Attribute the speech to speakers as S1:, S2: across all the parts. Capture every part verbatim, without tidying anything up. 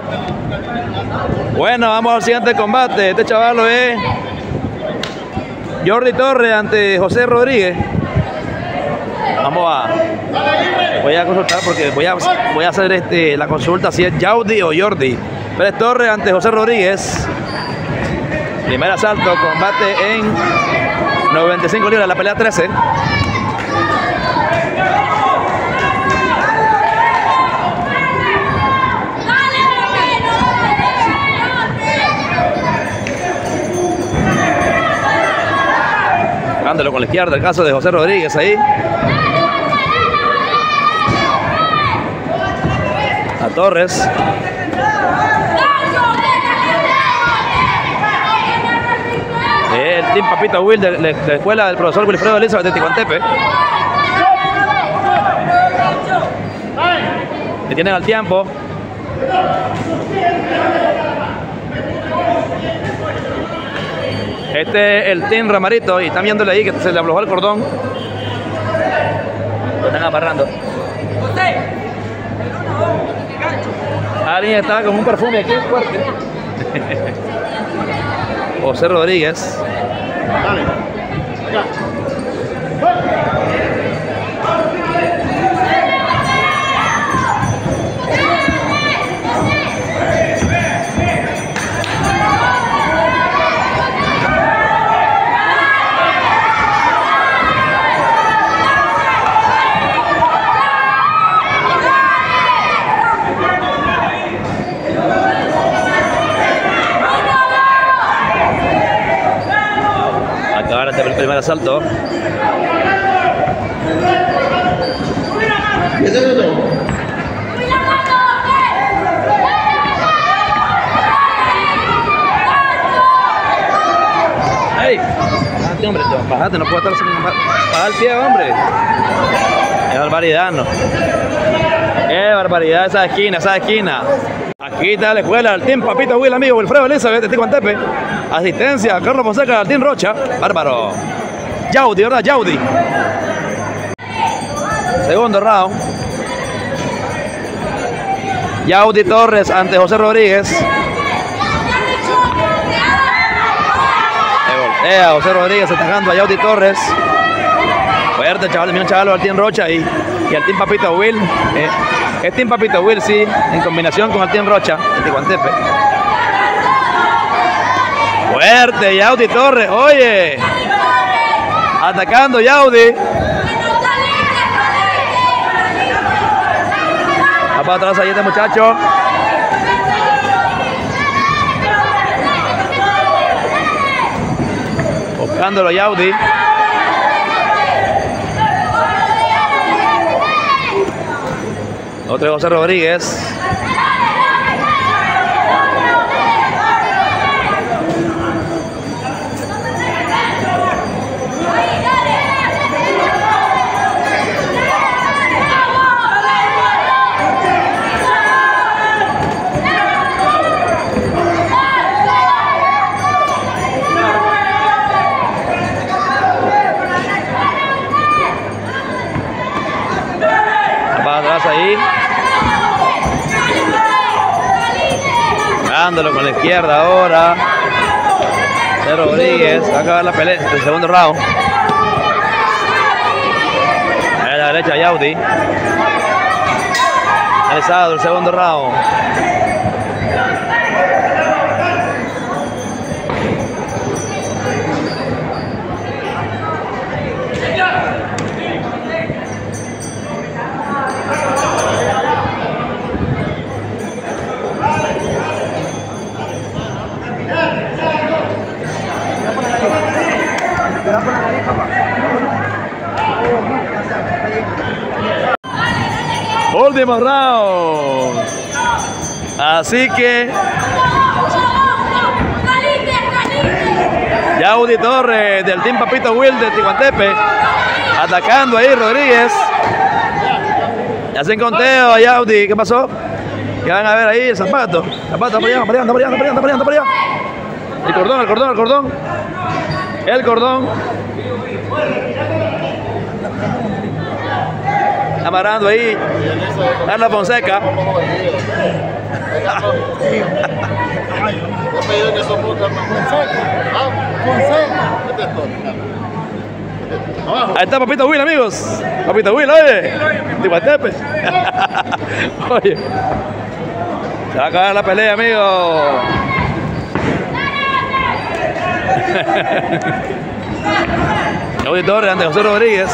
S1: Bueno, vamos al siguiente combate. Este chaval es Jordi Torres ante José Rodríguez. Vamos a... Voy a consultar porque voy a, voy a hacer este, la consulta si es Yaudi o Jordi. Pérez Torres ante José Rodríguez. Primer asalto, combate en noventa y cinco libras, la pelea trece. Dándolo con la izquierda, el caso de José Rodríguez ahí. A Torres. El Team Papito Will de, de, de la escuela del profesor Wilfredo Elizabeth de Ticuantepe. Le tienen al tiempo. Este es el Team Ramarito y están viéndole ahí que se le aflojó el cordón. Lo están amarrando. Alguien está con un perfume aquí fuerte. José Rodríguez. Dale. Ya. Ahora el primer asalto. ¡Ey! Bájate, hombre, bájate, no puedo estar sin bajar el pie, hombre. Qué barbaridad, ¿no? Qué barbaridad esa esquina, esa esquina. Aquí está la escuela, el Team Papito Will, amigo Wilfredo Elizabeth de Ticuantepe. Asistencia, Carlos Fonseca del Team Rocha. Bárbaro. Yaudi, ¿verdad? Yaudi. Segundo round. Yaudi Torres ante José Rodríguez. Se voltea José Rodríguez atacando a Yaudi Torres. Fuerte, chaval, mira un chaval al Team Rocha y, y al Team Papito Will. Eh, es Team Papito Will, sí, en combinación con el Team Rocha de Ticuantepe. Fuerte, Yaudi Torres, oye. Atacando Yaudi. Va para atrás ahí este muchacho. Buscándolo Yaudi. Otro José Rodríguez. Ahí dándolo con la izquierda ahora de Rodríguez. Va a acabar la pelea del segundo round. A la derecha Yaudi. Realizado el segundo round. Último round. Así que Yaudi Torres del Team Papito Will de Ticuantepe atacando ahí Rodríguez. Y hacen conteo a Yaudi. ¿Qué pasó? ¿Qué van a ver ahí? El zapato. Zapato, por allá, por allá, por allá, por allá, por allá, por allá. El cordón, el cordón, el cordón. El cordón. Amarrando ahí Carlos Fonseca. Ahí está Papito Will, amigos. Papito Will, oye. Ticuantepe. Oye. Se va a acabar la pelea, amigo. Yaudy Torres ante José Rodríguez.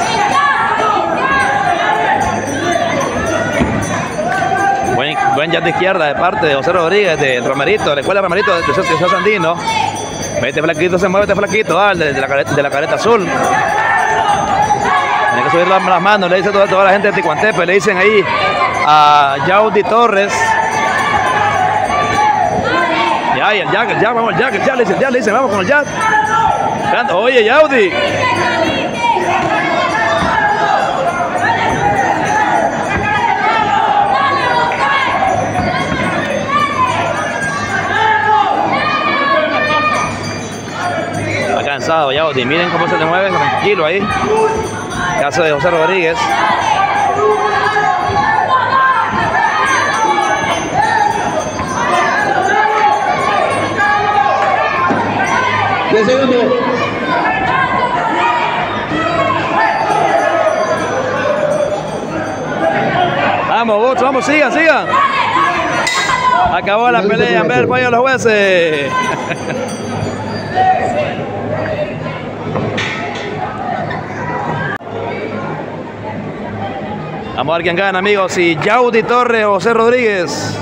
S1: Buen, buen jab de izquierda de parte de José Rodríguez, del Romerito, de la escuela Romerito de José Sandino. Este flaquito se mueve, este flaquito, ah, de, de, la careta, de la careta azul. Tiene que subir las, las manos, le dice toda, toda la gente de Ticuantepe, le dicen ahí a Yaudy Torres. Ya, ya, ya, ya, vamos, ya, ya, le dicen, ya, le dicen, vamos con el jab. Oye, Yaudy. Está cansado Yaudy, miren cómo se le mueve, tranquilo ahí. Caso de José Rodríguez.
S2: diez segundos.
S1: Vamos, vos, vamos, sigan, sigan. Acabó la pelea, ver el fallo de los jueces. Vamos a ver quién gana, amigos, si Yaudy Torres o José Rodríguez.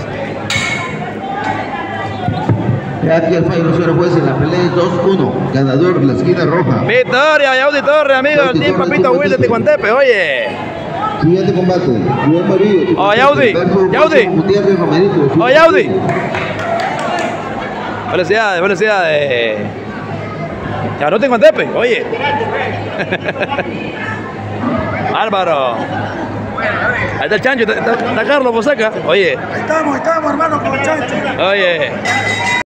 S2: Aquí el fallo de los jueces en la pelea es dos uno. Ganador, la esquina roja.
S1: Victoria, Yaudy Torres, amigos, el team Papito Will de Ticuantepe, oye.
S2: Siguiente combate. Juan Marillo.
S1: Oh, Yaudy, Yaudy. Oh, Yaudy. Felicidades, felicidades. Ya no Ticuantepe, oye. Álvaro. Ahí está el Chancho, está, está Carlos Bosaca. Oye.
S3: Ahí estamos, estamos, hermano, con el Chancho.
S1: Oye.